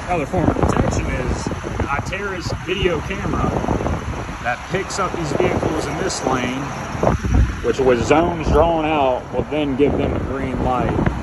other form of detection is Iterra's video camera that picks up these vehicles in this lane, which with zones drawn out will then give them a green light